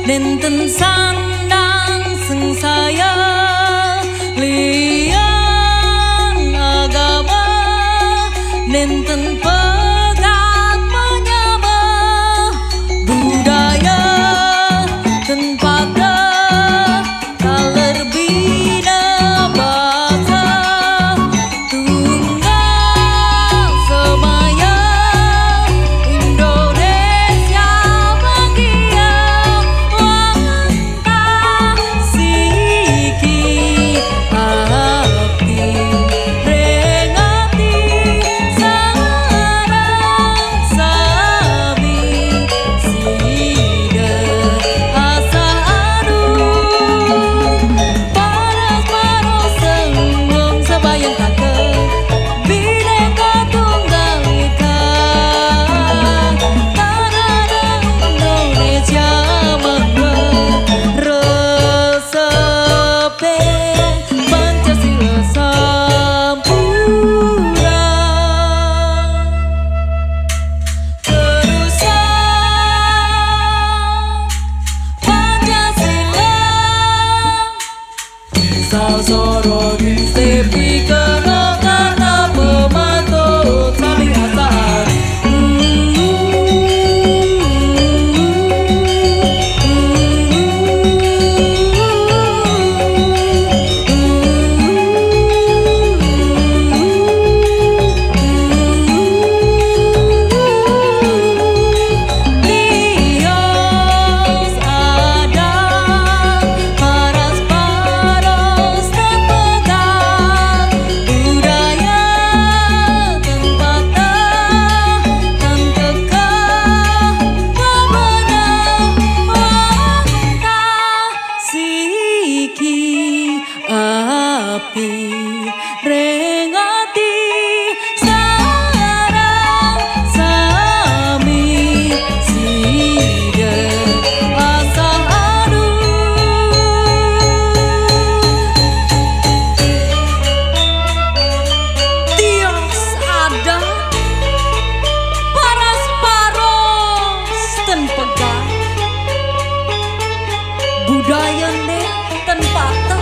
nenten sandang sing saya liang agama nenten pegat menyamar budaya tempatnya kalerbina bahasa tunggal semaya Indonesia bahagia wanta siki hati rengati sarang sami sida asa aduh paras-paras sembung sebayang kake Bhinneka Tunggal Ika tanah Indonesia meresepe Pancasila sampurna terusan Pancasila sasoro disepi kena karena pemantau saling asal Dios ada paras-paras dan pegang budaya tempatnya dan kekah pemenang wanta siki api rengati sarang sami sida asa aduh Dios ada paras-paras ten pegang budaya nih ten patah